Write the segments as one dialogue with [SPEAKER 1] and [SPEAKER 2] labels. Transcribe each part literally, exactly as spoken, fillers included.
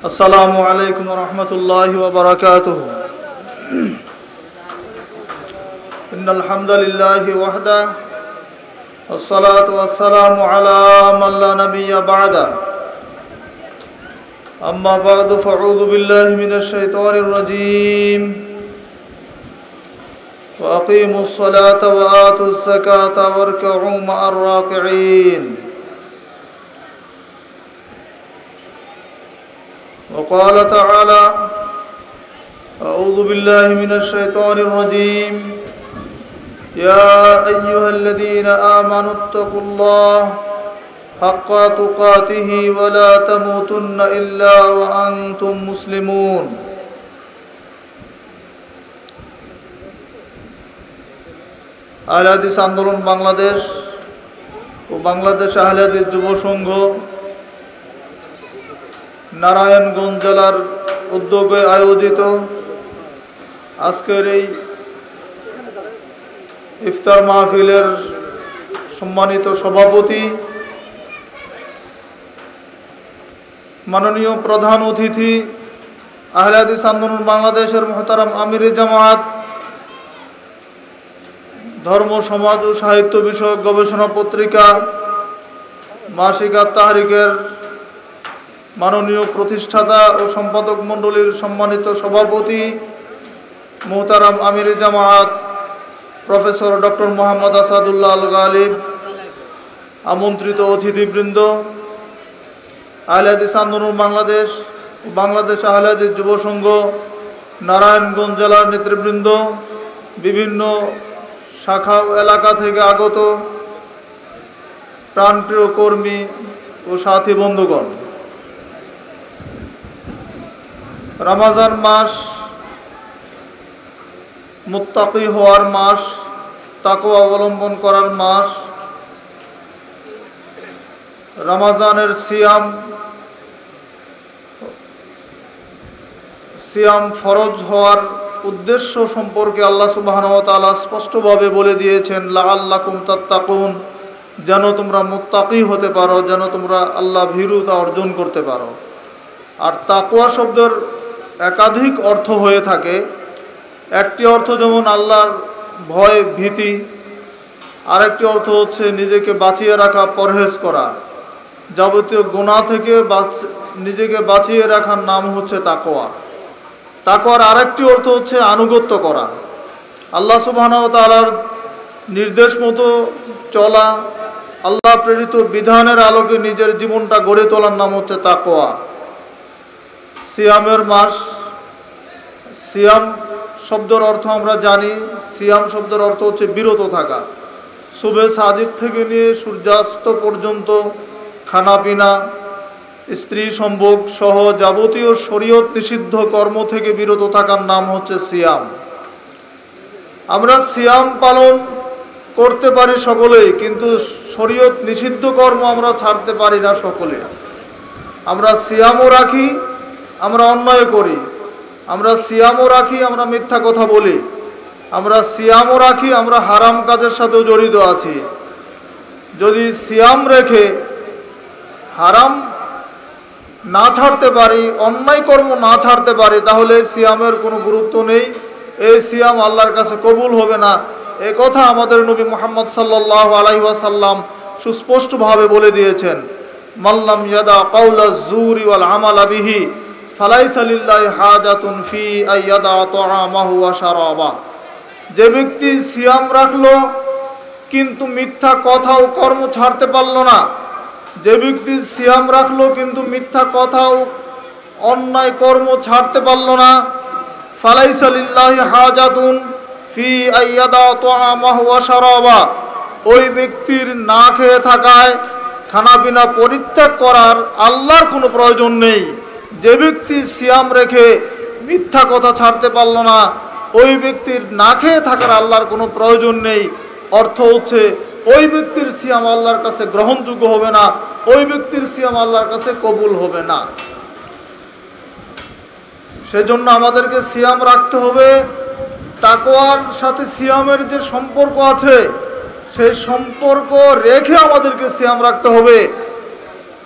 [SPEAKER 1] السلام عليكم ورحمة الله وبركاته. إن الحمد لله وحده والصلاة والسلام على من لا نبي بعده. أما بعد فأعوذ بالله من الشيطان الرجيم. وأقيموا الصلاة وآتوا الزكاة واركعوا مع الراكعين. وقال تعالى: أعوذ بالله من الشيطان الرجيم. يا أيها الذين آمنوا اتقوا الله حق تقاته ولا تموتن إلا وأنتم مسلمون. আহলে হাদিস আন্দোলন বাংলাদেশ ও বাংলাদেশ আহলে হাদিস যুব সংঘ নারায়ণগঞ্জ জেলার উদ্যোগে আয়োজিত আজকের এই ইফতার মাহফিলের সম্মানিত সভাপতি, মাননীয় প্রধান অতিথি, আহলে হাদিস আন্দোলন বাংলাদেশের মুহতারাম আমিরে জামাত, ধর্ম সমাজ ও সাহিত্য বিষয়ক গবেষণা পত্রিকা মাসিক আত-তাহরিকের মাননীয় প্রতিষ্ঠাতা ও সম্পাদক মণ্ডলীর সম্মানিত সভাপতি মুহতারাম আমিরে জামাত প্রফেসর ডক্টর মোহাম্মদ আসাদুল্লাহ আল গালিব, আমন্ত্রিত অতিথিবৃন্দ, আহলে হাদিস আন্দোলন বাংলাদেশ ও বাংলাদেশ আহলে হাদিস যুব সংঘ নারায়ণগঞ্জ জেলার নেতৃবৃন্দ, বিভিন্ন শাখা এলাকা থেকে আগত প্রাণপ্রিয় কর্মী ও সাথী বন্ধুগণ, রমজান মাস মুত্তাকি হওয়ার মাস, তাকওয়া অবলম্বন করার মাস। রমজানের সিয়াম সিয়াম ফরজ হওয়ার উদ্দেশ্য সম্পর্কে আল্লাহ সুবহানাহু ওয়া তাআলা স্পষ্টভাবে বলে দিয়েছেন, লাআল্লাকুম তাত্তাকুন, যেন তোমরা মুত্তাকি হতে পারো, যেন তোমরা আল্লাহ ভীরুতা অর্জন করতে পারো। আর তাকওয়া শব্দের একাধিক অর্থ হয়ে থাকে। একটি অর্থ যেমন আল্লাহর ভয়, ভীতি, আরেকটি অর্থ হচ্ছে নিজেকে বাঁচিয়ে রাখা, পরহেজ করা, যাবতীয় গুনাহ থেকে নিজেকে বাঁচিয়ে রাখার নাম হচ্ছে তাকওয়া। তাকওয়ার আরেকটি অর্থ হচ্ছে আনুগত্য করা, আল্লাহ সুবহানাহু ওয়া তাআলার নির্দেশ মতো চলা, আল্লাহ প্রেরিত বিধানের আলোকে নিজের জীবনটা গড়ে তোলার নাম হচ্ছে তাকওয়া। সিয়ামের মাস, সিয়াম শব্দের অর্থ আমরা জানি, সিয়াম শব্দের অর্থ হচ্ছে বিরত থাকা। সুবে সাদিক থেকে নিয়ে সূর্যাস্ত পর্যন্ত খানাপিনা, স্ত্রী সম্ভোগ সহ যাবতীয় শরীয়ত নিষিদ্ধ কর্ম থেকে বিরত থাকার নাম হচ্ছে সিয়াম। আমরা সিয়াম পালন করতে পারি সকলেই, কিন্তু শরীয়ত নিষিদ্ধ কর্ম আমরা ছাড়তে পারি না সকলে। আমরা সিয়ামও রাখি, আমরা অন্যায় করি, আমরা সিয়ামও রাখি, আমরা মিথ্যা কথা বলি, আমরা সিয়ামও রাখি, আমরা হারাম কাজের সাথেও জড়িত আছি। যদি সিয়াম রেখে হারাম না ছাড়তে পারি, অন্যায় কর্ম না ছাড়তে পারি, তাহলে সিয়ামের কোনো গুরুত্ব নেই, এই সিয়াম আল্লাহর কাছে কবুল হবে না। এ কথা আমাদের নবী মুহাম্মদ সাল্লাল্লাহু আলাইহি ওয়াসাল্লাম সুস্পষ্টভাবে বলে দিয়েছেন, মাল্লাম ইয়াদা কাওলা যুরি ওয়াল আমালা বিহি ফালাইসা লিল্লাহি হাজাতুন ফি আইয়াদা তাআমাহু ওয়া শারাবা। যে ব্যক্তি সিয়াম রাখলো কিন্তু মিথ্যা কথা ও কর্ম ছাড়তে পারল না, যে ব্যক্তি সিয়াম রাখলো কিন্তু মিথ্যা কথা ও অন্যায় কর্ম ছাড়তে পারল না, ফালাইসা লিল্লাহি হাজাতুন ফি আইয়াদা তাআমাহু ওয়া শারাবা, ওই ব্যক্তির না খেয়ে থাকায়, খানাপিনা পরিত্যাগ করার আল্লাহর কোনো প্রয়োজন নেই। যে ব্যক্তি সিয়াম রেখে মিথ্যা কথা ছাড়তে পারল না, ওই ব্যক্তির না খেয়ে থাকার আল্লাহর কোনো প্রয়োজন নেই। অর্থ হচ্ছে ওই ব্যক্তির সিয়াম আল্লাহর কাছে গ্রহণযোগ্য হবে না, ওই ব্যক্তির সিয়াম আল্লাহর কাছে কবুল হবে না। সেজন্য আমাদেরকে সিয়াম রাখতে হবে। তাকওয়ার সাথে সিয়ামের যে সম্পর্ক আছে, সেই সম্পর্ক রেখে আমাদেরকে সিয়াম রাখতে হবে।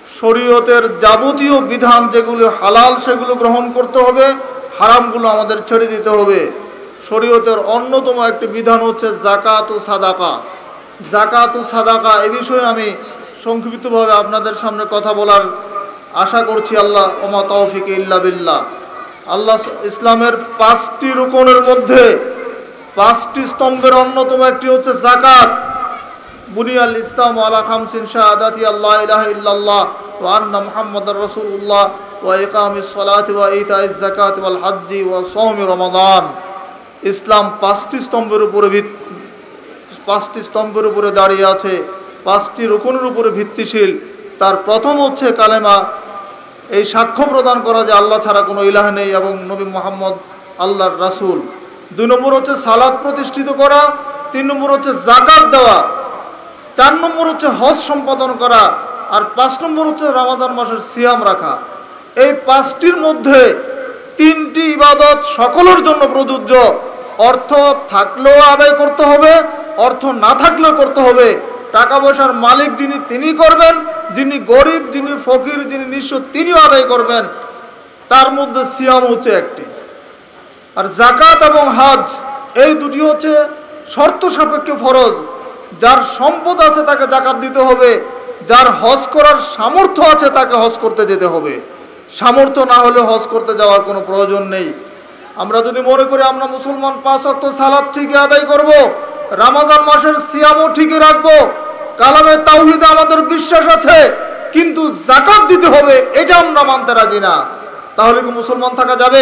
[SPEAKER 1] শরীয়তের যাবতীয় বিধান যেগুলো হালাল সেগুলো গ্রহণ করতে হবে, হারামগুলো আমাদের ছেড়ে দিতে হবে। শরীয়তের অন্যতম একটি বিধান হচ্ছে যাকাত ও সাদাকা। যাকাত ও সাদাকা এ বিষয়ে আমি সংক্ষিপ্তভাবে আপনাদের সামনে কথা বলার আশা করছি। আল্লাহ ওমা তৌফিক ইল্লা বিল্লাহ। আল্লাহ ইসলামের পাঁচটি রুকনের মধ্যে পাঁচটি স্তম্ভের অন্যতম একটি হচ্ছে যাকাত। বুনিয়াল ইসলাম আলা খামসিন শাহাদাতি আল্লাহ ইলাহা ইল্লাল্লাহ ওয়া আন্না মুহাম্মাদার রাসূলুল্লাহ ওয়া ইকামিস সালাতি ওয়া ইতাইজ যাকাতি ওয়াল হজ্জি ওয়া সাওমি রমাদান। ইসলাম পাঁচটি স্তম্ভের উপরে পাঁচটি স্তম্ভের উপরে দাঁড়িয়ে আছে, পাঁচটি রুকনের উপরে ভিত্তিশীল। তার প্রথম হচ্ছে কালেমা, এই সাক্ষ্য প্রদান করা যে আল্লাহ ছাড়া কোনো ইলাহ নেই এবং নবী মুহাম্মদ আল্লাহর রাসূল। দুই নম্বর হচ্ছে সালাত প্রতিষ্ঠিত করা। তিন নম্বর হচ্ছে যাকাত দেওয়া। চার নম্বর হচ্ছে হজ সম্পাদন করা। আর পাঁচ নম্বর হচ্ছে রমজান মাসের সিয়াম রাখা। এই পাঁচটির মধ্যে তিনটি ইবাদত সকলের জন্য প্রযোজ্য। অর্থ থাকলেও আদায় করতে হবে, অর্থ না থাকলেও করতে হবে। টাকা পয়সার মালিক যিনি তিনি করবেন, যিনি গরিব, যিনি ফকির, যিনি নিঃস্ব তিনিও আদায় করবেন। তার মধ্যে সিয়াম হচ্ছে একটি। আর যাকাত এবং হজ এই দুটি হচ্ছে শর্ত সাপেক্ষে ফরজ। যার সম্পদ আছে তাকে যাকাত দিতে হবে, যার হজ করার সামর্থ্য আছে তাকে হজ করতে যেতে হবে। সামর্থ্য না হলে হজ করতে যাওয়ার কোনো প্রয়োজন নেই। আমরা যদি মনে করি আমরা মুসলমান পাঁচ ওয়াক্ত সালাত ঠিকই আদায় করব, রমজান মাসের সিয়ামও ঠিকই রাখবো, কালামে তাওহীদে আমাদের বিশ্বাস আছে, কিন্তু যাকাত দিতে হবে এটা আমরা মানতে রাজি না, তাহলে কি মুসলমান থাকা যাবে?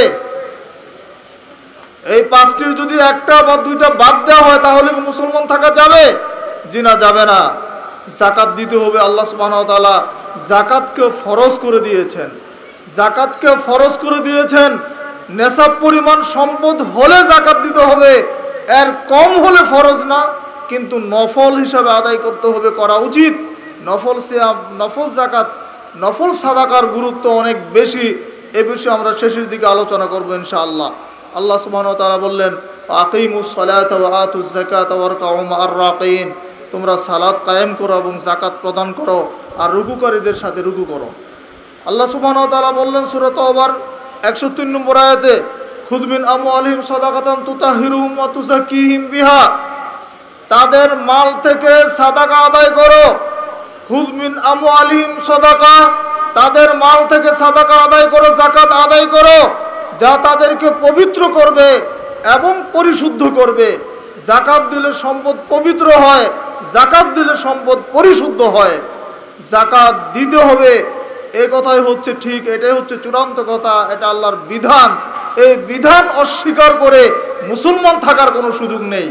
[SPEAKER 1] এই পাঁচটির যদি একটা বা দুইটা বাদ দেওয়া হয় তাহলে কি মুসলমান থাকা যাবে? জি না, যাবে না। যাকাত দিতে হবে। আল্লাহ সুবহানাহু ওয়া তাআলা যাকাতকে ফরজ করে দিয়েছেন। যাকাতকে ফরজ করে দিয়েছেন। নেশাব পরিমাণ সম্পদ হলে যাকাত দিতে হবে, এর কম হলে ফরজ না, কিন্তু নফল হিসাবে আদায় করতে হবে, করা উচিত। নফল সিয়াম, নফল যাকাত, নফল সাদাকার গুরুত্ব অনেক বেশি। এ বিষয়ে আমরা শেষের দিকে আলোচনা করব ইনশাআল্লাহ। আল্লাহ সুবহানাহু ওয়া তাআলা বললেন, আকিমুস সালাতা ওয়া আতুজ যাকাতা ওয়ারকাউ মা'আর রাকিন। তোমরা সালাত কায়েম করো এবং যাকাত প্রদান করো আর রুকুকারীদের সাথে রুকু করো। আল্লাহ সুবহানাহু ওয়া তাআলা বললেন সূরা তাওবার একশো তিন নম্বর আয়াতে, খুদ মিন আমওয়ালিহিম সাদাকাতান তুতাহহিরুহুম ওয়া তুযাক্কিহিম বিহা। তাদের মাল থেকে সাদাকা আদায় করো। খুদ মিন আমওয়ালিহিম সাদাকা, তাদের মাল থেকে সাদাকা আদায় করো, যাকাত আদায় করো, যা তাদেরকে পবিত্র করবে এবং পরিশুদ্ধ করবে। যাকাত দিলে সম্পদ পবিত্র হয়, যাকাত দিলে সম্পদ পরিশুদ্ধ হয়। যাকাত দিতে হবে, এই কথাই হচ্ছে ঠিক, এটাই হচ্ছে চূড়ান্ত কথা, এটা আল্লাহর বিধান। এই বিধান অস্বীকার করে মুসলমান থাকার কোনো সুযোগ নেই।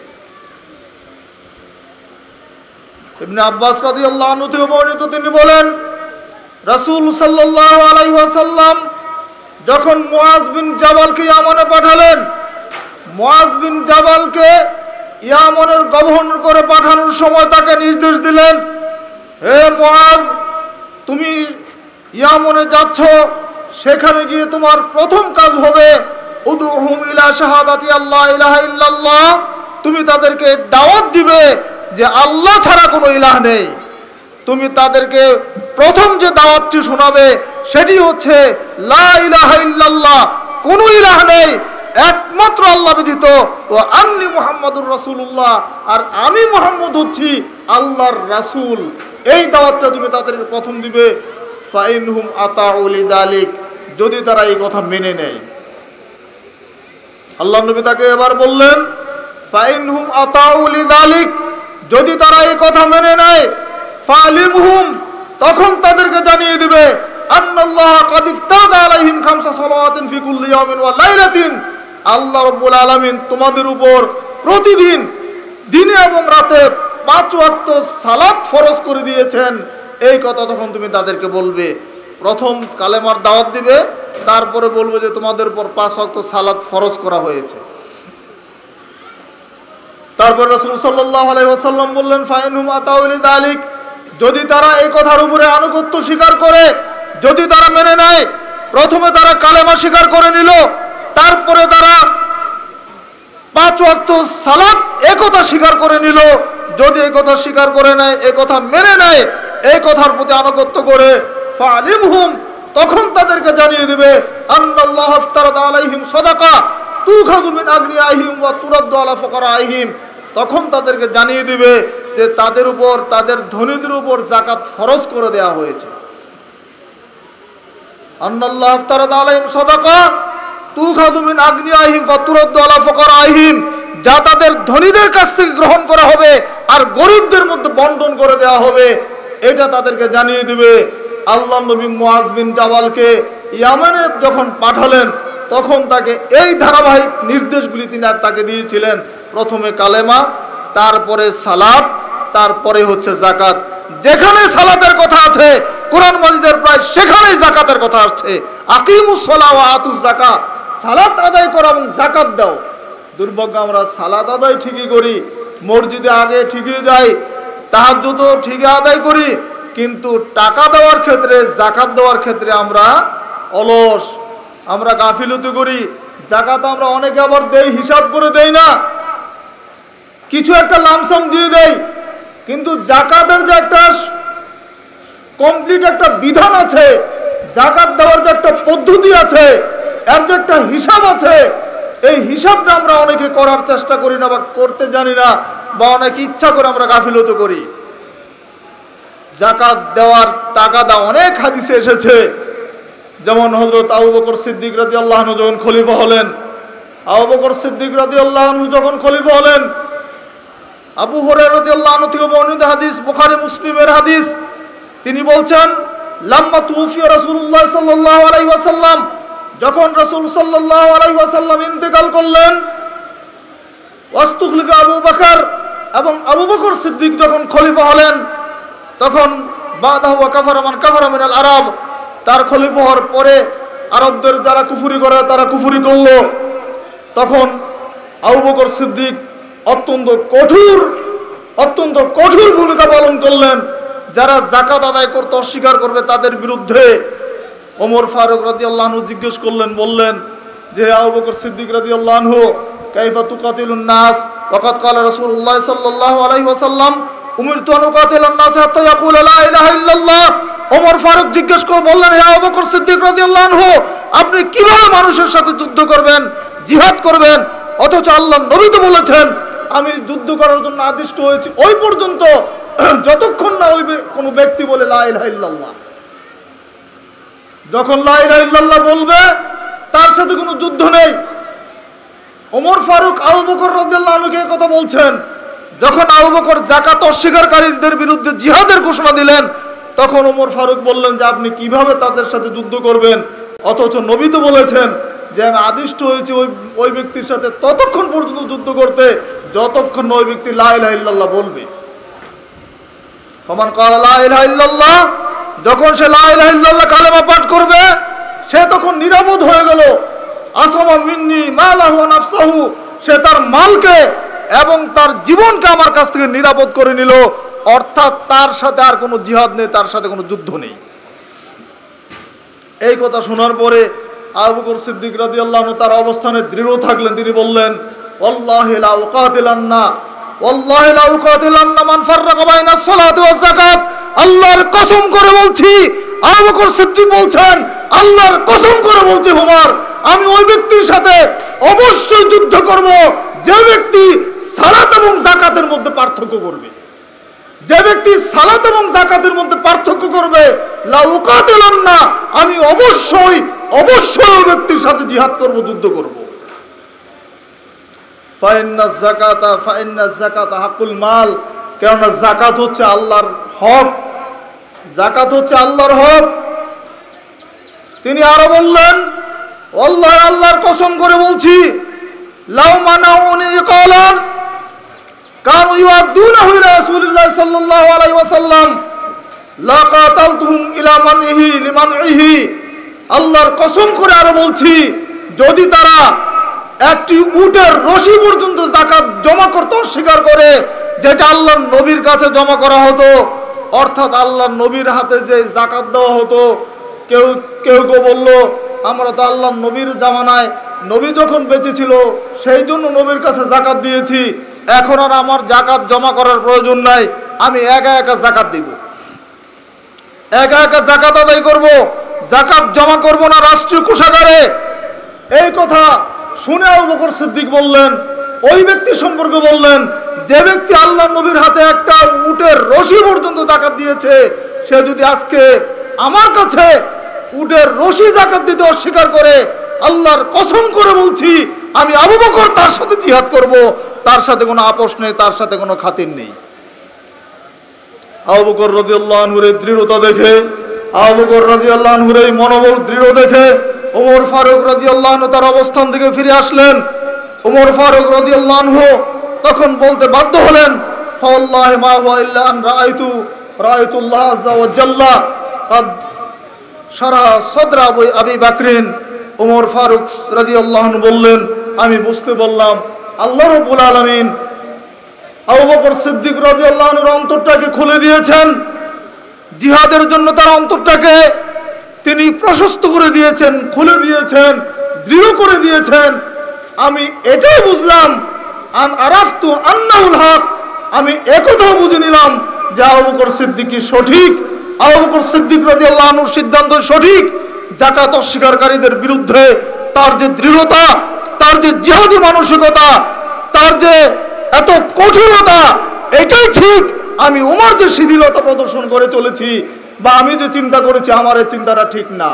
[SPEAKER 1] ইবনে আব্বাস রাদিয়াল্লাহু আনহু থেকে বর্ণিত, তিনি বলেন, রাসূল সাল্লাল্লাহু আলাইহি ওয়াসাল্লাম যখন মুআজ বিন জাবালকে ইয়ামানে পাঠালেন, মুআজ বিন জাবালকে ইয়ামানের গভর্নর করে পাঠানোর সময় তাকে নির্দেশ দিলেন, হে মুআজ, তুমি ইয়ামনে যাচ্ছ, সেখানে গিয়ে তোমার প্রথম কাজ হবে উদউহুম ইলা শাহাদাতি আল্লাহ ইলাহা ইল্লাল্লাহ। তুমি তাদেরকে দাওয়াত দিবে যে আল্লাহ ছাড়া কোনো ইলাহ নেই। তুমি তাদেরকে প্রথম যে দাওয়াতটি শোনাবে সেটি হচ্ছে লা ইলাহা ইল্লাল্লাহ, কোনো ইলাহ নেই একমাত্র আল্লাহ ব্যতীত, ও আন্নী মুহাম্মাদুর রাসূলুল্লাহ, আর আমি মুহাম্মদ হচ্ছি আল্লাহর রাসূল। এই দাওয়াতটা তুমি তাদেরকে প্রথম দিবে। ফাইনহুম আতাউ লিযালিক, যদি তারা এই কথা মেনে নেয়। আল্লাহ নবী তাকে এবার বললেন, ফাইনহুম আতাউ লিযালিক, যদি তারা এই কথা মেনে নেয়, ফালিমহুম, তখন তাদেরকে জানিয়ে দিবে, আন্নাল্লাহ কাদ ইফতাদা আলাইহিম খামসা সালাওয়াতিন ফি কুল্লি ইয়াউমিন ওয়া লাইলাতিন, আল্লাহ রাব্বুল আলামিন তোমাদের উপর প্রতিদিন দিনে এবং রাতে পাঁচ ওয়াক্ত সালাত ফরজ করে দিয়েছেন। এই কথা তখন তুমি তাদেরকে বলবে। প্রথম কালেমার দাওয়াত দিবে, তারপরে বলবে যে তোমাদের উপর পাঁচ ওয়াক্ত সালাত ফরজ করা হয়েছে। তারপর রাসূল সাল্লাল্লাহু আলাইহি ওয়াসাল্লাম বললেন, ফাইনহুম আতাউ লিযালিক, যদি তারা এই কথার উপরে আনুগত্য স্বীকার করে, যদি তারা মেনে নেয়, প্রথমে তারা কালেমা স্বীকার করে নিল, তারপরে তারা পাঁচ ওয়াক্ত সালাত একথা স্বীকার করে নিল, যদি এই কথা স্বীকার করে নেয়, এই কথা মেনে নেয়, এই কথার প্রতি আনুগত্য করে ফালিমহুম, তখন তাদেরকে জানিয়ে দিবে আন্নাল্লাহ ইফতারাদা আলাইহিম সাদাকা তুখাযু মিন আগনিয়াহিম ওয়া তুরাদ্দু আলা ফুকারাইহিম, তখন তাদেরকে জানিয়ে দিবে যে তাদের উপর, তাদের ধনীদের উপর যাকাত ফরজ করে দেয়া হয়েছে। আন্নাল্লাহ ইফতারাদা আলাইহিম সাদাকা তুখাযু মিন আগনিয়াহিম ওয়া তুরাদ্দু আলা ফুকারাইহিম, যা তাদের ধনীদের কাছ থেকে গ্রহণ করা হবে আর গরিবদের মধ্যে বন্টন করে দেওয়া হবে, এটা তাদেরকে জানিয়ে দিবে। আল্লাহ নবী মুআজ বিন জাবালকে ইয়ামানে যখন পাঠালেন তখন তাকে এই ধারাবাহিক নির্দেশগুলি তিনি তাকে দিয়েছিলেন। প্রথমে কালেমা, তারপরে সালাত, তারপরে হচ্ছে যাকাত। যেখানে সালাতের কথা আছে কোরআন মাজিদের প্রায় সেখানেই যাকাতের কথা আসছে। আকিমুস সালাহ ওয়া আতুজ যাকাত, সালাত আদায় করো এবং যাকাত দাও। দুর্ভাগ্য, আমরা সালাত আদায় ঠিকই করি, মসজিদে আগে ঠিকই যাই, তাহাজ্জুদও ঠিকই আদায় করি, কিন্তু টাকা দেওয়ার ক্ষেত্রে, যাকাত দেওয়ার ক্ষেত্রে আমরা অলস, আমরা গাফিলতি করি। যাকাত আমরা অনেকে আবার দেই, হিসাব করে দেই না, কিছু একটা লামসাম দিয়ে দেই, কিন্তু যাকাতের যে একটা কমপ্লিট একটা বিধান আছে, যাকাত দেওয়ার যে একটা পদ্ধতি আছে, এর যে একটা হিসাব আছে, এই হিসাবটা আমরা অনেকে করার চেষ্টা করি না বা করতে জানি না, বা অনেকে ইচ্ছা করে আমরা গাফিলতি করি। যাকাত দেওয়ার তাগাদা অনেক হাদিসে এসেছে, যেমন হযরত আবু বকর সিদ্দিক রাদিয়াল্লাহু আনহু যখন খলিফা হলেন, আবু বকর সিদ্দিক রাদিয়াল্লাহু আনহু যখন খলিফা হলেন, আবু হুরায়রা রাদিয়াল্লাহু আনহু থেকে বর্ণিত হাদিস, বুখারী মুসলিমের হাদিস, তিনি বলছেন লাম্মা তুফিয়া রাসূলুল্লাহ সাল্লাল্লাহু আলাইহি ওয়াসাল্লাম, যখন রাসূল সাল্লাল্লাহু আলাইহি ওয়াসাল্লাম ইন্তেকাল করলেন, ওয়াস্তুখলিফা আবু বকর, এবং আবু বকর সিদ্দিক যখন খলিফা হলেন, তখন বাদাহু ওয়া কাফারা মান কাফারা মিনাল আরব, তার খলিফা হওয়ার পরে আরবদের যারা কুফরি করে তারা কুফরি করল। তখন আবু বকর সিদ্দিক অত্যন্ত কঠোর অত্যন্ত কঠোর ভূমিকা পালন করলেন। যারা যাকাত আদায় করতে অস্বীকার করবে তাদের বিরুদ্ধে ওমর ফারুক রাদিয়াল্লাহু আনহু জিজ্ঞেস করলেন, বললেন যে আবু বকর সিদ্দিক রাদিয়াল্লাহু আনহু, কাইফা তুকাতিলুন নাস ওয়াকাদ ক্বালা রাসূলুল্লাহ সাল্লাল্লাহু আলাইহি ওয়াসাল্লাম উমিরতু আন উকাতিলান নাস হাত্তা ইয়াকুলা লা ইলাহা ইল্লাল্লাহ। ওমর ফারুক জিজ্ঞেস করে বললেন, হে আবু বকর সিদ্দিক রাদিয়াল্লাহু আনহু, আপনি কিভাবে মানুষের সাথে যুদ্ধ করবেন, জিহাদ করবেন, অথচ আল্লাহর নবী তো বলেছেন আমি যুদ্ধ করার জন্য আদিষ্ট হয়েছি ওই পর্যন্ত যতক্ষণ না ওই কোনো ব্যক্তি বলে লা ইলাহা ইল্লাল্লাহ। যখন লা ইলাহা ইল্লাল্লাহ বলবে তার সাথে কোনো যুদ্ধ নেই। ওমর ফারুক আবু বকর রাদিয়াল্লাহু আনহুকে এই কথা বলছেন। যখন আবু বকর যাকাত অস্বীকারীদের বিরুদ্ধে জিহাদের ঘোষণা দিলেন, তখন ওমর ফারুক বললেন যে আপনি কিভাবে তাদের সাথে যুদ্ধ করবেন, অথচ নবী তো বলেছেন যে আমি আদিষ্ট হয়েছি ওই ওই ব্যক্তির সাথে ততক্ষণ পর্যন্ত যুদ্ধ করতে যতক্ষণ ওই ব্যক্তি লা ইলাহা ইল্লাল্লাহ বলবে। ফামান ক্বালা লা ইলাহা ইল্লাল্লাহ, যখন সে লা ইলাহা ইল্লাল্লাহ কালেমা পাঠ করবে সে তখন নিরাপদ হয়ে গেল। আসামা মিন্নি মালাহু ওয়া নাফসাহু, সে তার মালকে এবং তার জীবনকে আমার কাছ থেকে নিরাপদ করে নিল, অর্থাৎ তার সাথে আর কোনো জিহাদ নেই, তার সাথে কোনো যুদ্ধ নেই। এই কথা শোনার পরে আবু বকর সিদ্দিক রাদিয়াল্লাহু আনহু তার অবস্থানে দৃঢ় থাকলেন। তিনি বললেন, ওয়াল্লাহি লা উকাতিলান্না ওয়াল্লাহি লা উকাতিলান্না মান ফাররাকা বাইনাস সালাতি ওয়াজ যাকাত। আল্লাহর কসম করে বলছি, আবু বকর সিদ্দিক বলছেন, আল্লাহর কসম করে বলছি ওমর, আমি ওই ব্যক্তির সাথে অবশ্যই যুদ্ধ করব যে ব্যক্তি সালাত এবং যাকাতের মধ্যে পার্থক্য করবে। যে ব্যক্তি সালাত এবং যাকাতের মধ্যে পার্থক্য করবে, লা উকাতিলান্না, আমি অবশ্যই অবশ্যই ওই ব্যক্তির সাথে জিহাদ করব, যুদ্ধ করব। ফাইন্নাজ যাকাতা ফাইন্নাজ যাকাতা হাকুল মাল, কেননা যাকাত হচ্ছে আল্লাহর হক, যাকাত হচ্ছে আল্লাহর হক। তিনি আরো বললেন, আল্লাহ আল্লাহর কসম করে বলছি, লাউ মানাউনি ইকালান কানু ইউআদুনাহু ইলা রাসূলিল্লাহ সাল্লাল্লাহু আলাইহি ওয়াসাল্লাম লাকাতালতুহুম ইলা মানহি লিমানহি। আল্লাহর কসম করে আরো বলছি, যদি তারা একটি উটের রশি পর্যন্ত যাকাত জমা করতে অস্বীকার করে, যেটা আল্লাহর নবীর কাছে জমা করা হতো, অর্থাৎ আল্লাহর নবীর হাতে যে যাকাত দেওয়া হতো, কেউ কেউ কেউ বলল আমরা তো আল্লাহর নবীর জামানায় নবী যখন বেঁচে ছিল সেই জন্য নবীর কাছে যাকাত দিয়েছি, এখন আর আমার যাকাত জমা করার প্রয়োজন নাই, আমি একা একা যাকাত দিব। একা একা জাকাত আদায় করব, জাকাত জমা করব না রাষ্ট্রীয় কোষাগারে। এই কথা শুনে আবু বকর সিদ্দিক বললেন, ওই ব্যক্তি সম্পর্কে বললেন, যে ব্যক্তি আল্লাহর নবীর হাতে একটা উটের রশি পর্যন্ত জাকাত দিয়েছে, সে যদি আজকে আমার কাছে উটের রশি জাকাত দিতে অস্বীকার করে, আল্লাহর কসম করে বলছি আমি আবু বকর তার সাথে জিহাদ করব, তার সাথে কোনো আপোষ নেই, তার সাথে কোনো খাতির নেই। আবু বকর রাদিয়াল্লাহু আনহুর দৃঢ়তা দেখে, আবু বকর রাদিয়াল্লাহু আনহুর এই মনোবল দৃঢ় দেখে ওমর ফারুক রাদিয়াল্লাহু আনহু তার অবস্থান থেকে ফিরে আসলেন। ওমর ফারুক রাদিয়াল্লাহু আনহু তখন বলতে বাধ্য হলেন, ফাওয়াল্লাহি মা হুয়া ইল্লা আন রাআইতু রাআইতুল্লাহ আযজা ওয়া জাল্লা قد শারাহ সাদরা আবি বকরিন। ওমর ফারুক রাদিয়াল্লাহু আনহু বললেন, আমি বুঝতে বললাম আল্লাহ রাব্বুল আলামিন আবু বকর সিদ্দিক রাদিয়াল্লাহু আনহুর অন্তরটাকে খুলে দিয়েছেন, জিহাদের জন্য তার অন্তরটাকে তিনি প্রশস্ত করে দিয়েছেন, খুলে দিয়েছেন, দৃঢ় করে দিয়েছেন। আমি এটাই বুঝলাম, আন আরাফতু আন্নাহুল হক, আমি একথাও বুঝে নিলাম যে আবু বকর সিদ্দিক সঠিক, আবু বকর সিদ্দিক রাদিয়াল্লাহু আনহুর সিদ্ধান্ত সঠিক। জাকাত অস্বীকারীদের বিরুদ্ধে তার যে দৃঢ়তা, তার যে জিহাদি মানসিকতা, তার যে এত কঠোরতা, এটাই ঠিক। আমি উমর যে শিথিলতা প্রদর্শন করে চলেছি বা আমি যে চিন্তা করেছি, আমার এই চিন্তাটা ঠিক না।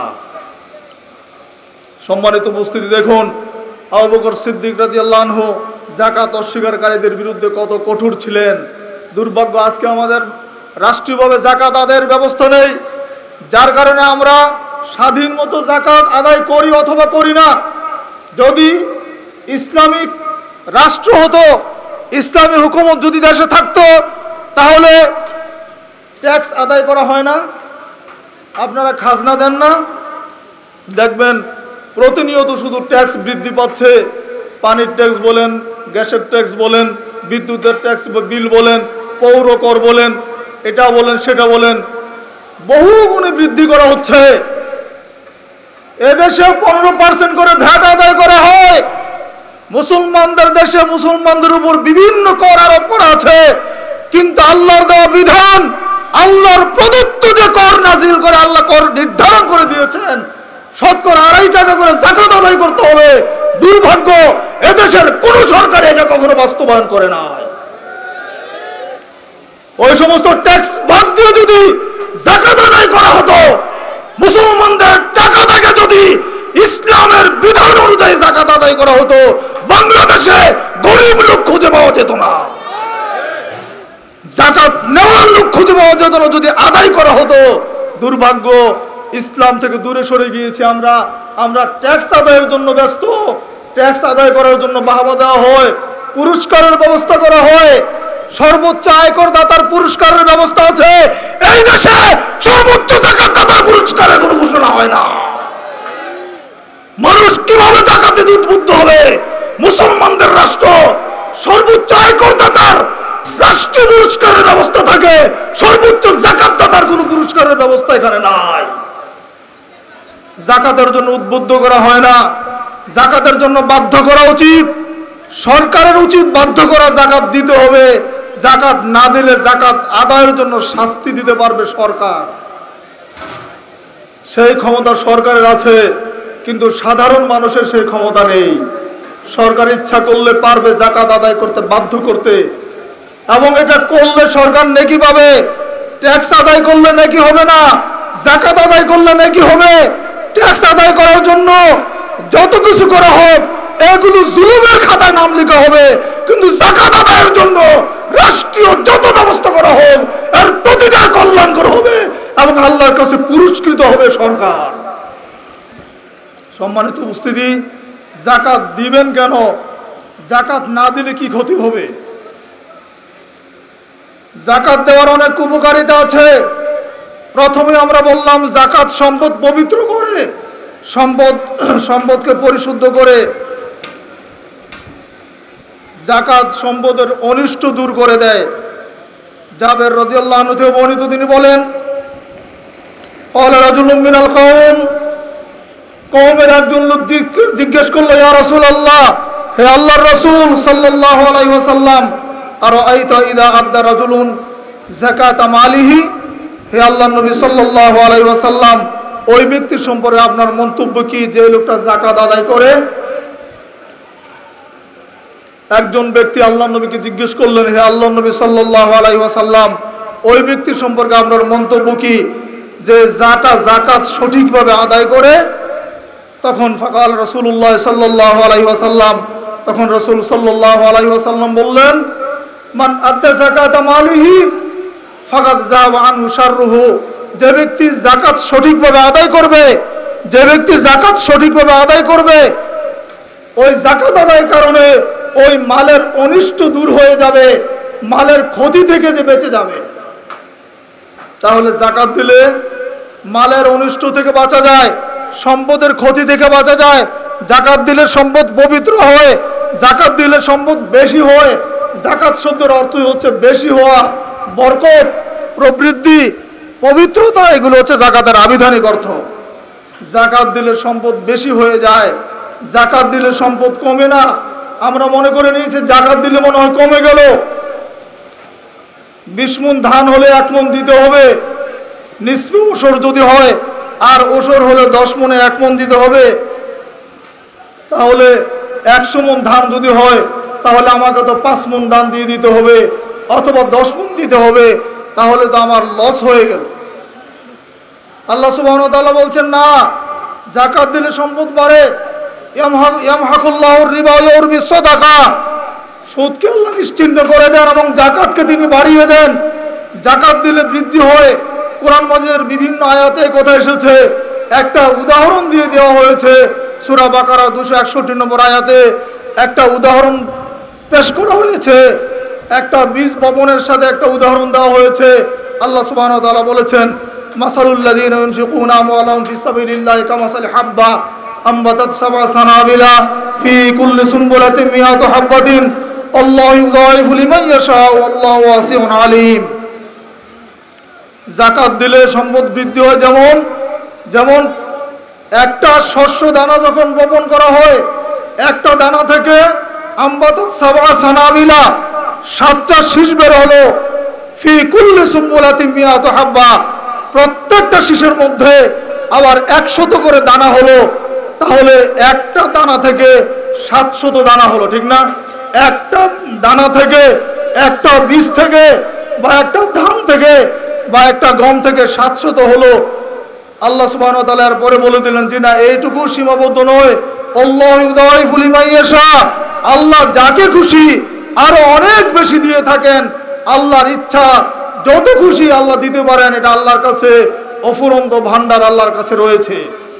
[SPEAKER 1] সম্মানিত উপস্থিতি, দেখুন আবু বকর সিদ্দিক রাদিয়াল্লাহু আনহু জাকাত অস্বীকারীদের বিরুদ্ধে কত কঠোর ছিলেন। দুর্ভাগ্য, আজকে আমাদের রাষ্ট্রীয়ভাবে জাকাত আদায়ের ব্যবস্থা নেই, যার কারণে আমরা স্বাধীন মতো জাকাত আদায় করি অথবা করি না। যদি ইসলামিক রাষ্ট্র হতো, ইসলামী হুকুমত যদি দেশে থাকতো, তাহলে ট্যাক্স আদায় করা হয় না, আপনারা খাজনা দেন না, দেখবেন প্রতিনিয়ত শুধু ট্যাক্স বৃদ্ধি পাচ্ছে। পানির ট্যাক্স বলেন, গ্যাসের ট্যাক্স বলেন, বিদ্যুতের ট্যাক্স বিল বলেন, পৌর কর বলেন, এটা বলেন সেটা বলেন, বহু গুণে বৃদ্ধি করা হচ্ছে। এদেশে পনেরো পার্সেন্ট করে ভ্যাট আদায় করা হয়। মুসলমানদের দেশে মুসলমানদের উপর বিভিন্ন কর আরোপ করা আছে, কিন্তু আল্লাহর দেওয়া বিধান, আল্লাহর প্রদত্ত যে কর নাজিল করে আল্লাহ কর নির্ধারণ করে দিয়েছেন, শতকরা আড়াই টাকা করে জাকাত আদায় করতে হবে। দুর্ভাগ্য, এদেশের কোন সরকার এটা কখনো বাস্তবায়ন করে নাই। ওই সমস্ত ট্যাক্স বাদ দিয়ে যদি জাকাত আদায় করা হতো, মুসলমানদের টাকা থেকে যদি ইসলামের বিধান অনুযায়ী জাকাত আদায় করা হতো, বাংলাদেশে গরিব লোক খুঁজে পাওয়া যেত না, জাকাত নেওয়ার লোক খুঁজে পাওয়া যেত না যদি আদায় করা হতো। দুর্ভাগ্য, ইসলাম থেকে দূরে সরে গিয়েছি আমরা। আমরা ট্যাক্স আদায়ের জন্য ব্যস্ত, ট্যাক্স আদায় করার জন্য বাহবা দেওয়া হয়, পুরস্কারের ব্যবস্থা করা হয়, সর্বোচ্চ আয়কর দাতার পুরস্কারের ব্যবস্থা আছে। এই দেশে সর্বোচ্চ জাকাত দাতার পুরস্কারের কোনো ঘোষণা হয় না। মানুষ কিভাবে জাকাতে উদ্বুদ্ধ হবে? মুসলমানদের রাষ্ট্র, সর্বোচ্চ আয়কর দাতার রাষ্ট্রীয় পুরস্কারের ব্যবস্থা থাকে, সর্বোচ্চ জাকাত দাতার কোনো পুরস্কারের ব্যবস্থা এখানে নাই। জাকাতের জন্য উদ্বুদ্ধ করা হয় না, জাকাতের জন্য বাধ্য করা উচিত। সরকারের উচিত বাধ্য করা, জাকাত দিতে হবে। জাকাত না দিলে জাকাত আদায়ের জন্য শাস্তি দিতে পারবে সরকার, সেই ক্ষমতা সরকারের আছে, কিন্তু সাধারণ মানুষের সেই ক্ষমতা নেই। সরকার ইচ্ছা করলে পারবে জাকাত আদায় করতে বাধ্য করতে, এবং এটা করলে সরকার নেকি পাবে। ট্যাক্স আদায় করলে নেকি হবে না, জাকাত আদায় করলে নেকি হবে। ট্যাক্স আদায় করার জন্য যত কিছু করা হোক, এগুলো জুলুমের খাতায় নাম লেখা হবে, কিন্তু জাকাত আদায়ের জন্য রাষ্ট্রীয় যত ব্যবস্থা করা হোক, এর প্রতিটা কল্যাণকর হবে এবং আল্লাহর কাছে পুরস্কৃত হবে সরকার। সম্মানিত উপস্থিতি, জাকাত দিবেন কেন? জাকাত না দিলে কি ক্ষতি হবে? জাকাত দেওয়ার অনেক উপকারিতা আছে। প্রথমে আমরা বললাম, জাকাত সম্পদ পবিত্র করে, সম্পদ সম্পদকে পরিশুদ্ধ করে। জাকাত সম্পদের অনিষ্ট দূর করে দেয়। জাবের রাদিয়াল্লাহু আনহু থেকে বর্ণিত, তিনি বলেন, ক্বালা রাজুলুম মিনাল কওম, কওমের একজন লোক জিজ্ঞেস করলো, ইয়া রাসূলুল্লাহ, হে আল্লাহর রাসূল সাল্লাল্লাহু আলাইহি ওয়াসাল্লাম, আরাআইতা ইযা আদ্দা রাজুলুন যাকাতা মালিহি, হে আল্লাহর নবী সাল্লাল্লাহু আলাইহি ওয়াসাল্লাম, ওই ব্যক্তির সম্পর্কে আপনার মন্তব্য কি যে লোকটা যাকাত আদায় করে? একজন ব্যক্তি আল্লাহর নবীকে জিজ্ঞেস করলেন, হে আল্লাহর নবী সাল্লাল্লাহু আলাইহি ওয়াসাল্লাম, ওই ব্যক্তির সম্পর্কে আপনার মন্তব্য কি যে যাটা যাকাত সঠিকভাবে আদায় করে? তখন ফাকাল রাসূলুল্লাহ সাল্লাল্লাহু আলাইহি ওয়াসাল্লাম, তখন রাসূল সাল্লাল্লাহু আলাইহি ওয়াসাল্লাম বললেন, মান আদ্দা যাকাতা মালিহি ফাকাদ যাবা আনহু শাররুহু, যে ব্যক্তি যাকাত সঠিকভাবে আদায় করবে, যে ব্যক্তি যাকাত সঠিকভাবে আদায় করবে, ওই যাকাত আদায়ের কারণে ওই মালের অনিষ্ট দূর হয়ে যাবে, মালের ক্ষতি থেকে যে বেঁচে যাবে। তাহলে যাকাত দিলে মালের অনিষ্ট থেকে বাঁচা যায়, সম্পদের ক্ষতি থেকে বাঁচা যায়। যাকাত দিলে সম্পদ পবিত্র হয়, যাকাত দিলে সম্পদ বেশি হয়। যাকাত শব্দের অর্থই হচ্ছে বেশি হওয়া, বরকত, প্রবৃদ্ধি, পবিত্রতা, এগুলো হচ্ছে যাকাতের আবিধানিক অর্থ। যাকাত দিলে সম্পদ বেশি হয়ে যায়, যাকাত দিলে সম্পদ কমে না। আমরা মনে করে নিয়েছি যাকাত দিলে মনে হয় কমে গেল। বিশ মণ ধান হলে এক মণ দিতে হবে, নিসফে ওসর যদি হয়, আর ওসর হলে দশ মণে এক মণ দিতে হবে। তাহলে একশো মণ ধান যদি হয়, তাহলে আমাকে তো পাঁচ মণ ধান দিয়ে দিতে হবে, অথবা দশ মণ দিতে হবে, তাহলে তো আমার লস হয়ে গেল। আল্লাহ সুবহানাহু ওয়া তাআলা বলছেন, না, যাকাত দিলে সম্পদ বাড়ে। ইয়ামহাকুল্লাহুর রিবা ওয়া ইউরবিস সাদাকা, সুদকে আল্লাহ নিশ্চিহ্ন করে দেন এবং যাকাতকে তিনি বাড়িয়ে দেন। যাকাত দিলে বৃদ্ধি হয়। কোরআন মাজিদের বিভিন্ন আয়াতে কথা এসেছে, একটা উদাহরণ দিয়ে দেওয়া হয়েছে। সূরা বাকারা দুশো একষট্টি নম্বর আয়াতে একটা উদাহরণ পেশ করা হয়েছে, একটা বীজ বপনের সাথে একটা উদাহরণ দেওয়া হয়েছে। আল্লাহ সুবহানাহু ওয়া তাআলা বলেছেন, মাসালুল লাযীনা ইউনফিকুনা আমওয়ালাহুম ফি সাবিলিল্লাহি কামাসালি হাব্বা আমবাতাত সাবআ সানাবিলা ফি কুল্লি সুনবুলাতিন মিআতু হাব্বাতিন আল্লাহু ইউযাইফু লিমান ইয়াশাউ আল্লাহু ওয়াসিউন আলীম। যাকাত দিলে সম্পদ বৃদ্ধি হয়। যেমন যেমন একটা শস্য দানা যখন বপন করা হয়, একটা দানা থেকে আমবাতাত সাবআ সানাবিলা, সাতটা শীষ বের হলো, ফি কুল্লি সুনবুলাতিন মিআতু হাব্বা, প্রত্যেকটা শীষের মধ্যে আবার একশত করে দানা হলো। তাহলে একটা দানা থেকে সাতশত দানা হলো, ঠিক না? একটা দানা থেকে, একটা বীজ থেকে, বা একটা ধান থেকে, বা একটা গম থেকে সাতশত হলো। আল্লাহ সুবহানাহু ওয়া তাআলা পরে বলে দিলেন যে না, এইটুকু সীমাবদ্ধ নয়, আল্লাহু ইউযাইফু লিমান ইয়াশা, আল্লাহ যাকে খুশি আরো অনেক বেশি দিয়ে থাকেন। আল্লাহর ইচ্ছা, যত খুশি আল্লাহ দিতে পারেন। এটা আল্লাহর কাছে অফুরন্ত ভান্ডার আল্লাহর কাছে রয়েছে।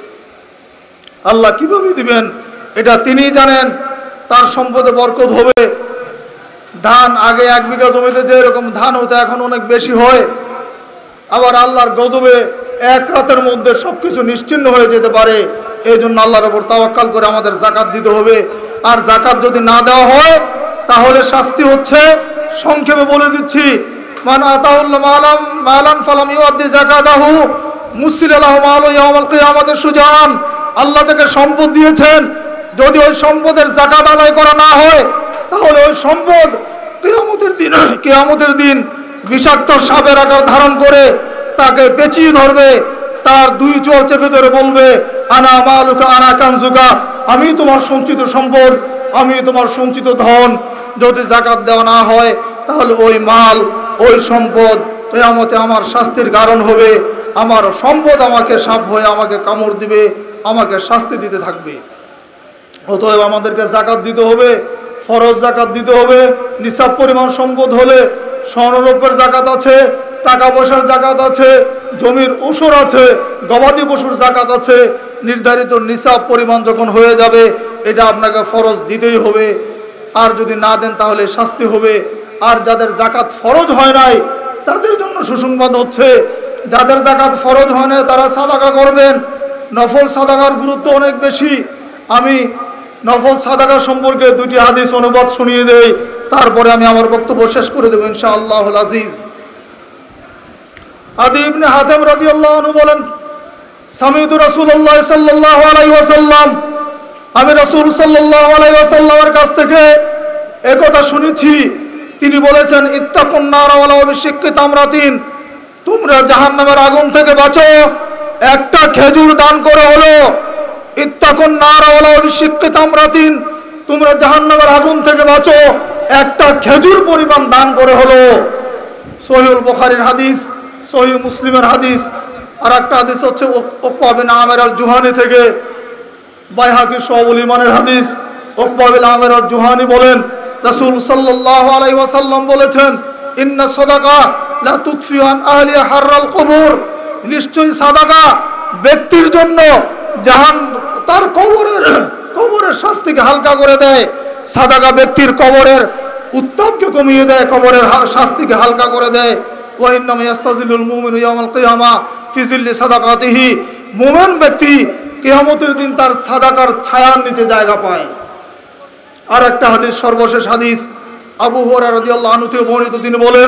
[SPEAKER 1] আল্লাহ কিভাবে দিবেন এটা তিনি জানেন। তার সম্পদে বরকত হবে। ধান আগে এক বিঘা জমিতে যে এরকম ধান হতো, এখন অনেক বেশি হয়। আবার আল্লাহর গজবে এক রাতের মধ্যে সবকিছু নিশ্চিহ্ন হয়ে যেতে পারে। এই জন্য আল্লাহর উপর তাওয়াক্কাল করে আমাদের যাকাত দিতে হবে। আর যাকাত যদি না দেওয়া হয়, তাহলে শাস্তি হচ্ছে, সংক্ষেপে বলে দিচ্ছি, মান আতাহুল্লাহ মালাম মালান ফালাম ইউআদ্দি যাকাতাহু মুসিলা লাহু মালু ইয়াউমাল কিয়ামাতি সুজান। আল্লাহ যাকে সম্পদ দিয়েছেন, যদি ওই সম্পদের যাকাত আদায় করা না হয়, তাহলে ওই সম্পদ কিয়ামতের দিন কিয়ামতের দিন বিষাক্ত সাপের আকার ধারণ করে তাকে পেঁচিয়ে ধরবে। তার দুই চোখ চেপে ধরে বলবে, আনা মালুকা আনা কানজুকা, আমি তোমার সঞ্চিত সম্পদ, আমি তোমার সঞ্চিত ধন। যদি যাকাত দেওয়া না হয়, তাহলে ওই মাল, ওই সম্পদ কিয়ামতে আমার শাস্তির কারণ হবে। আমার সম্পদ আমাকে সাপ হয়ে আমাকে কামড় দিবে, আমাকে শাস্তি দিতে থাকবে। অতএব আমাদেরকে যাকাত দিতে হবে, ফরজ যাকাত দিতে হবে। নিসাব পরিমাণ সম্পদ হলে স্বর্ণরৌপ্যের যাকাত আছে, টাকা পয়সার যাকাত আছে, জমির ওসর আছে, গবাদি পশুর যাকাত আছে। নির্ধারিত নিসাব পরিমাণ যখন হয়ে যাবে, এটা আপনাকে ফরজ দিতেই হবে। আর যদি না দেন তাহলে শাস্তি হবে। আর যাদের যাকাত ফরজ হয় নাই, তাদের জন্য সুসংবাদ হচ্ছে, যাদের যাকাত ফরজ হয় না তারা সাদাকা করবেন। নফল সাদাকার গুরুত্ব অনেক বেশি। আমি নফল সাদাকা সম্পর্কে দুটি হাদিস অনুবাদ শুনিয়ে দেই, তারপরে আমি আমার বক্তব্য শেষ করে দেব ইনশাআল্লাহুল আজিজ। আদি ইবনে হাতেম রাদিয়াল্লাহু আনহু বলেন, সামিউতু রাসূলুল্লাহ সাল্লাল্লাহু আলাইহি ওয়াসাল্লাম, আমি রাসূল সাল্লাল্লাহু আলাইহি ওয়াসাল্লামের কাছ থেকে একথা শুনেছি। তিনি বলেছেন, ইত্তাকুন নার ওয়ালাউ বিশিক্কি তামরাতিন, তোমরা জাহান্নামের আগুন থেকে বাঁচো একটা খেজুর দান করে হলো। ইত্তাকুন নার ওয়ালাউ বিশিক্কি তামরাতিন, তোমরা জাহান্নামের আগুন থেকে বাঁচো একটা খেজুর পরিমাণ দান করে হলো। সহিহুল বুখারীর হাদিস, সহিহ মুসলিমের হাদিস। আর একটা হাদিস হচ্ছে উকবা বিন আমির আল জুহানি থেকে, বাইহাকী শুআবুল ঈমানের হাদিস। উকবা বিন আমির আল জুহানি বলেন, রাসূল সাল্লাল্লাহু আলাইহি ওয়াসাল্লাম বলেছেন, ইন্না সাদাকা লা তুতফি আন আহলি হাররাল কুবুর, নিশ্চয়ই সাদাকা ব্যক্তির জন্য জাহান তার কবরের কবরের শাস্তিকে হালকা করে দেয়। সাদাকা ব্যক্তির কবরের উত্তাপকে কমিয়ে দেয়, কবরের শাস্তিকে হালকা করে দেয়। ওয়া ইন্নামা ইয়াস্তাযিল্লুল মুমিনু ইয়াওমাল কিয়ামা ফি যিল্লি সাদাকাতিহি, মুমিন ব্যক্তি কিয়ামতের দিন তার সাদাকার ছায়ার নিচে জায়গা পায়। আর একটা হাদিস, সর্বশেষ হাদিস, আবু হুরায়রা রাদিয়াল্লাহু আনহু থেকে বর্ণিত, তিনি বলেন,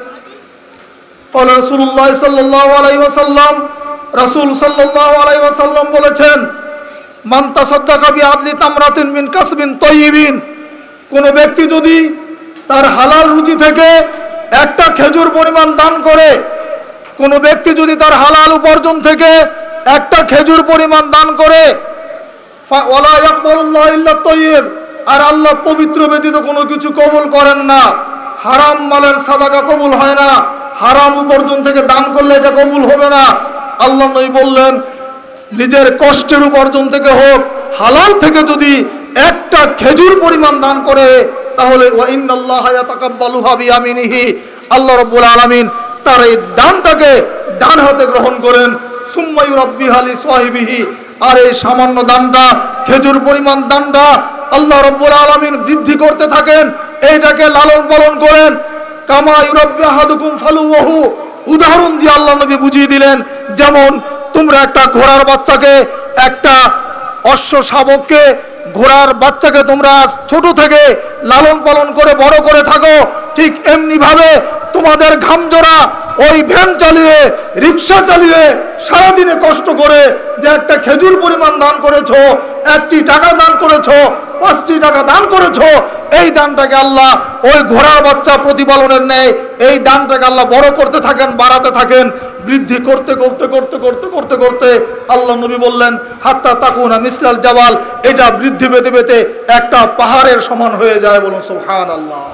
[SPEAKER 1] قال রাসূলুল্লাহ সাল্লাল্লাহু আলাইহি ওয়াসাল্লাম, রাসূল সাল্লাল্লাহু আলাইহি ওয়াসাল্লাম বলেছেন, মান তাসাদ্দাকা বিআদলি তামরাতিন মিন কাসবিন তাইয়িবিন, কোন ব্যক্তি যদি তার হালাল রুজি থেকে একটা খেজুর পরিমাণ দান করে, কোন ব্যক্তি যদি তার হালাল উপার্জন থেকে একটা খেজুর পরিমাণ দান করে, ওয়ালা ইয়াকবালুল্লাহু ইল্লা তাইয়িব, আর আল্লাহ পবিত্র ব্যতীত কোনো কিছু কবুল করেন না। হারাম মালের সাদাকা কবুল হয় না, হারাম উপার্জন থেকে দান করলে এটা কবুল হবে না। আল্লাহ নবী বললেন, নিজের কষ্টের উপার্জন থেকে হোক, হালাল থেকে যদি একটা খেজুর পরিমাণ দান করে, তাহলে ওয়া ইন্নাল্লাহা ইয়াতাকাব্বালুহা বিয়ামিনিহি, আল্লাহ রাব্বুল আলামিন তার এই দানটাকে ডান হাতে গ্রহণ করেন। সুম্মা ইউরাব্বিহা লিসাহিবিহি, আর এই সামান্য দানটা, খেজুর পরিমাণ দানটা আল্লাহ রাব্বুল আলামিন বৃদ্ধি করতে থাকেন, এইটাকে লালন পালন করেন। কামা ইউরাব্বি আহাদুকুম ফালুহু, উদাহরণ দিয়ে আল্লাহ নবী বুঝিয়ে দিলেন, যেমন তোমরা একটা ঘোড়ার বাচ্চাকে, একটা অশ্ব শাবককে, ঘোড়ার বাচ্চাকে তোমরা ছোট থেকে লালন পালন করে বড় করে থাকো, ঠিক এমনি ভাবে তোমাদের ঘামজোড়া ওই ভ্যান চালিয়ে, রিক্সা চালিয়ে, সারাদিনে কষ্ট করে যে একটা খেজুর পরিমাণ দান করেছো, একটি টাকা দান করেছো, পাঁচটি টাকা দান করেছো, এই দানটাকে আল্লাহ ওই ঘোড়ার বাচ্চা প্রতিপালনের ন্যায় এই দানটাকে আল্লাহ বড় করতে থাকেন, বাড়াতে থাকেন, বৃদ্ধি করতে করতে করতে করতে করতে করতে আল্লাহ নবী বললেন, হাত্তা তাকুনা মিসলাল জাবাল, এটা বৃদ্ধি পেতে পেতে একটা পাহাড়ের সমান হয়ে যায়। বলুন সুবহানাল্লাহ।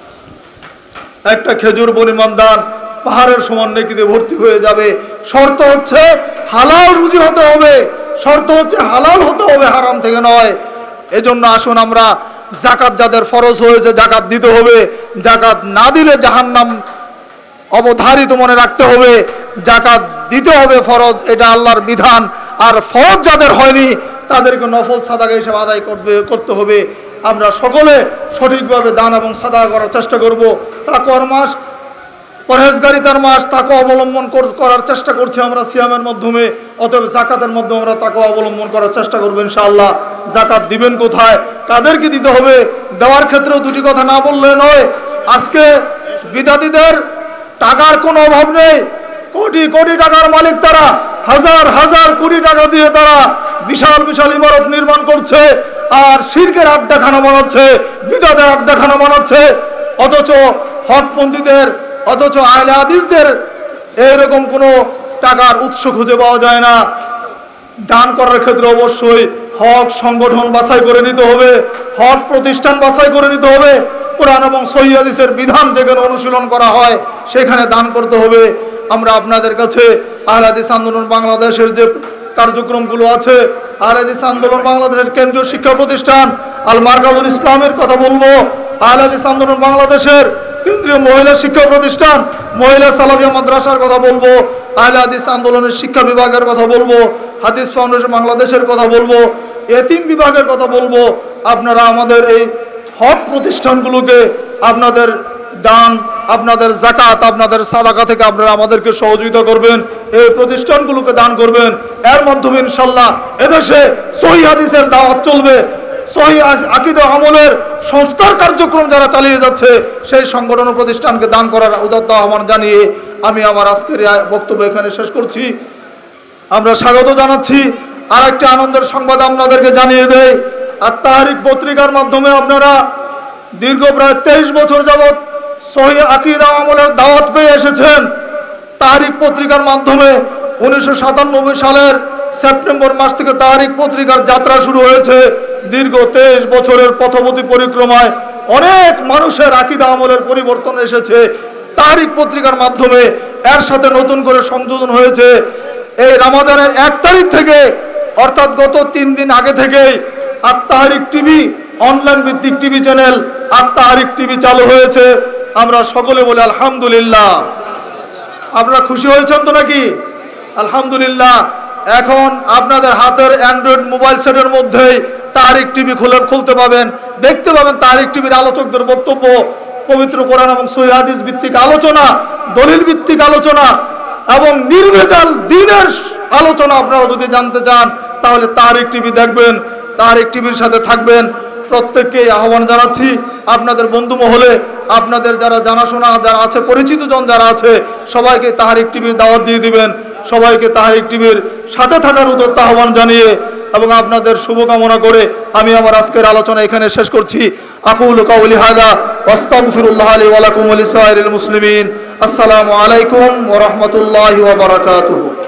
[SPEAKER 1] একটা খেজুর পরিমাণ দান পাহাড়ের সমান নেকিতে ভর্তি হয়ে যাবে। শর্ত হচ্ছে হালাল রুজি হতে হবে, শর্ত হচ্ছে হালাল হতে হবে, হারাম থেকে নয়। এজন্য আসুন আমরা যাকাত যাদের ফরজ হয়েছে যাকাত দিতে হবে, যাকাত না দিলে জাহান্নাম অবধারিত মনে রাখতে হবে। যাকাত দিতে হবে ফরজ, এটা আল্লাহর বিধান। আর ফরজ যাদের হয়নি তাদেরকে নফল সাদাকা হিসেবে আদায় করবে করতে হবে। আমরা সকলে সঠিকভাবে দান এবং সাদাকা করার চেষ্টা করব। তাকওয়ার মাস, পরহেজগারিতার মাস, তাকওয়া অবলম্বন করার চেষ্টা করছি আমরা সিয়ামের মাধ্যমে। অতএব যাকাতের মাধ্যমে আমরা তাকওয়া অবলম্বন করার চেষ্টা করব ইনশাআল্লাহ। যাকাত দিবেন কোথায়, কাদেরকে দিতে হবে, দেওয়ার ক্ষেত্রেও দুটি কথা না বললে নয়। আজকে বিদাতীদের টাকার কোনো অভাব নেই, কোটি কোটি টাকার মালিক তারা, হাজার হাজার কোটি টাকা দিয়ে তারা বিশাল বিশাল ইমারত নির্মাণ করছে, আর শিরকের আড্ডাখানা বানাচ্ছে, বিদাতের আড্ডাখানা বানাচ্ছে। অথচ হকপন্থীদের, অথচ আহলে হাদিসদের এরকম কোনো টাকার উৎস খুঁজে পাওয়া যায় না। দান করার ক্ষেত্রে অবশ্যই হক সংগঠন বাছাই করে নিতে হবে, হক প্রতিষ্ঠান বাছাই করে নিতে হবে। কোরআন এবং সহিহ হাদিসের বিধান যেখানে অনুশীলন করা হয় সেখানে দান করতে হবে। আমরা আপনাদের কাছে আহলে হাদিস আন্দোলন বাংলাদেশের যে কার্যক্রমগুলো আছে, আহলে হাদিস আন্দোলন বাংলাদেশের কেন্দ্রীয় শিক্ষা প্রতিষ্ঠান আল মারকাজুল ইসলামের কথা বলবো, আহলে হাদিস আন্দোলন বাংলাদেশের কেন্দ্রীয় মহিলা শিক্ষা প্রতিষ্ঠান মহিলা সালাফিয়া মাদ্রাসার কথা বলবো, আহলে হাদিস আন্দোলনের শিক্ষা বিভাগের কথা বলবো, হাদিস ফাউন্ডেশন বাংলাদেশের কথা বলবো, এতিম বিভাগের কথা বলবো। আপনারা আমাদের এই হক প্রতিষ্ঠানগুলোকে আপনাদের দান, আপনাদের যাকাত, আপনাদের সাদাকা থেকে আপনারা আমাদেরকে সহযোগিতা করবেন, এই প্রতিষ্ঠানগুলোকে দান করবেন। এর মাধ্যমে ইনশাল্লাহ এদেশে সহিহ হাদিসের দাওয়াত চলবে, সহিহ আকীদা আমলের সংস্কার কার্যক্রম যারা চালিয়ে যাচ্ছে সেই সংগঠন ও প্রতিষ্ঠানকে দান করার উদাত্ত আহ্বান জানিয়ে আমি আমার আজকের বক্তব্য এখানে শেষ করছি। আমরা স্বাগত জানাচ্ছি। আর একটি আনন্দের সংবাদ আপনাদেরকে জানিয়ে দেয়, আর তাহরিক পত্রিকার মাধ্যমে আপনারা দীর্ঘ প্রায় তেইশ বছর যাবৎ সহিহ আকীদা আমলের দাওয়াত পেয়ে এসেছেন। তাহরিক পত্রিকার মাধ্যমে উনিশশো সাতানব্বই সালের সেপ্টেম্বর মাস থেকে তাহরিক পত্রিকার যাত্রা শুরু হয়েছে। দীর্ঘ তেইশ বছরের পথপথি পরিক্রমায় অনেক মানুষের আকীদা আমলের পরিবর্তন এসেছে তাহরিক পত্রিকার মাধ্যমে। এর সাথে নতুন করে সংযোজন হয়েছে এই রমজানের এক তারিখ থেকে, অর্থাৎ গত তিন দিন আগে থেকেই আত-তাহরিক টিভি, অনলাইন ভিত্তিক টিভি চ্যানেল আত-তাহরিক টিভি চালু হয়েছে। আমরা সকলে বলি আলহামদুলিল্লাহ। আপনারা খুশি হয়েছেন তো নাকি? আলহামদুলিল্লাহ। এখন আপনাদের হাতের অ্যান্ড্রয়েড মোবাইল সেটের মধ্যেই তাহরিক টিভি খুলে খুলতে পাবেন, দেখতে পাবেন তাহরিক টিভির আলোচকদের বক্তব্য, পবিত্র কোরআন এবং সহিহ হাদিস ভিত্তিক আলোচনা, দলিল ভিত্তিক আলোচনা এবং নির্ভেজাল দ্বীনের আলোচনা। আপনারা যদি জানতে চান তাহলে তাহরিক টিভি দেখবেন, তাহরিক টিভির সাথে থাকবেন। প্রত্যেককেই আহ্বান জানাচ্ছি, আপনাদের বন্ধু মহলে, আপনাদের যারা জানাশোনা যারা আছে, পরিচিত জন যারা আছে, সবাইকে তাহরিক টিভির দাওয়াত দিয়ে দিবেন। সবাইকে তাহরিক টিভির সাথে থাকার উদ্যোগ আহ্বান জানিয়ে এবং আপনাদের শুভকামনা করে আমি আমার আজকের আলোচনা এখানে শেষ করছি। আকুলু কাউলি হাদা ওয়াস্তাগফিরুল্লাহ লি ওয়া লাকুম ওয়া লিসাইরিল মুসলিমিন। আসসালামু আলাইকুম ওয়া রাহমাতুল্লাহি ওয়া বারাকাতুহু।